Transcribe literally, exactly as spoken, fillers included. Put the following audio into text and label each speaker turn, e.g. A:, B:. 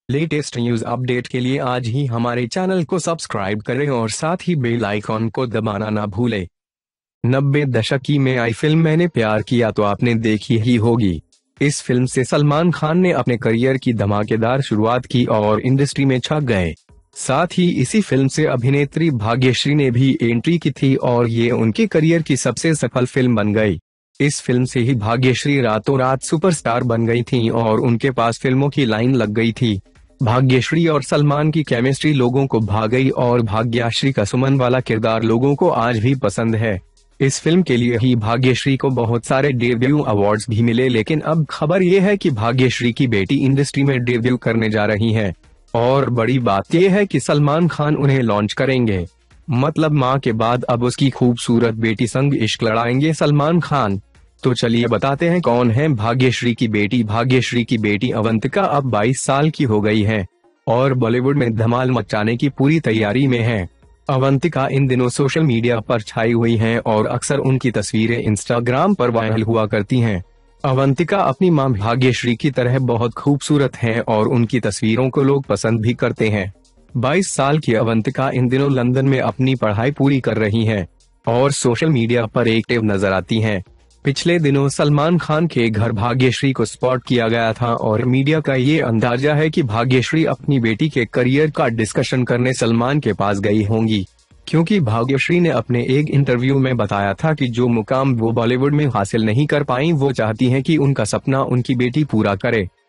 A: Latest news update के लिए आज ही हमारे चैनल को सब्सक्राइब करें और साथ ही बेल आइकॉन को दबाना ना भूलें। नब्बे दशक की में आई फिल्म मैंने प्यार किया तो आपने देखी ही होगी। इस फिल्म से सलमान खान ने अपने करियर की धमाकेदार शुरुआत की और इंडस्ट्री में छा गए। साथ ही इसी फिल्म से अभिनेत्री भाग्यश्री ने भी एंट्री की थी और ये उनके करियर की सबसे सफल फिल्म बन गई। इस फिल्म से ही भाग्यश्री रातों रात सुपरस्टार बन गई थीं और उनके पास फिल्मों की लाइन लग गई थी। भाग्यश्री और सलमान की केमिस्ट्री लोगों को भा गई और भाग्यश्री का सुमन वाला किरदार लोगों को आज भी पसंद है। इस फिल्म के लिए ही भाग्यश्री को बहुत सारे डेब्यू अवार्ड्स भी मिले, लेकिन अब खबर ये है कि भाग्यश्री की बेटी इंडस्ट्री में डेब्यू करने जा रही है और बड़ी बात यह है कि सलमान खान उन्हें लॉन्च करेंगे। मतलब मां के बाद अब उसकी खूबसूरत बेटी संग इश्क लड़ाएंगे सलमान खान। तो चलिए बताते हैं कौन है भाग्यश्री की बेटी। भाग्यश्री की बेटी अवंतिका अब बाईस साल की हो गई है और बॉलीवुड में धमाल मचाने की पूरी तैयारी में है। अवंतिका इन दिनों सोशल मीडिया पर छाई हुई हैं और अक्सर उनकी तस्वीरें इंस्टाग्राम पर वायरल हुआ करती हैं। अवंतिका अपनी मां भाग्यश्री की तरह बहुत खूबसूरत हैं और उनकी तस्वीरों को लोग पसंद भी करते हैं। बाईस साल की अवंतिका इन दिनों लंदन में अपनी पढ़ाई पूरी कर रही हैं और सोशल मीडिया पर एक्टिव नजर आती हैं। पिछले दिनों सलमान खान के घर भाग्यश्री को स्पॉट किया गया था और मीडिया का ये अंदाजा है कि भाग्यश्री अपनी बेटी के करियर का डिस्कशन करने सलमान के पास गई होंगी, क्योंकि भाग्यश्री ने अपने एक इंटरव्यू में बताया था कि जो मुकाम वो बॉलीवुड में हासिल नहीं कर पाई वो चाहती हैं कि उनका सपना उनकी बेटी पूरा करे।